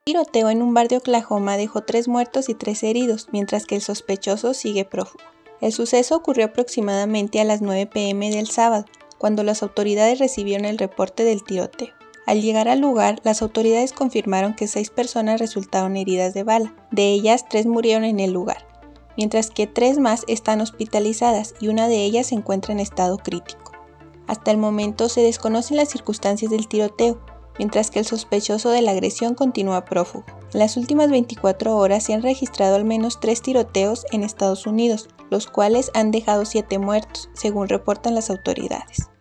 Tiroteo en un bar de Oklahoma dejó 3 muertos y 3 heridos, mientras que el sospechoso sigue prófugo. El suceso ocurrió aproximadamente a las 9 p.m. del sábado, cuando las autoridades recibieron el reporte del tiroteo. Al llegar al lugar, las autoridades confirmaron que 6 personas resultaron heridas de bala. De ellas, 3 murieron en el lugar, mientras que 3 más están hospitalizadas y una de ellas se encuentra en estado crítico. Hasta el momento se desconocen las circunstancias del tiroteo, mientras que el sospechoso de la agresión continúa prófugo. En las últimas 24 horas se han registrado al menos 3 tiroteos en Estados Unidos, los cuales han dejado 7 muertos, según reportan las autoridades.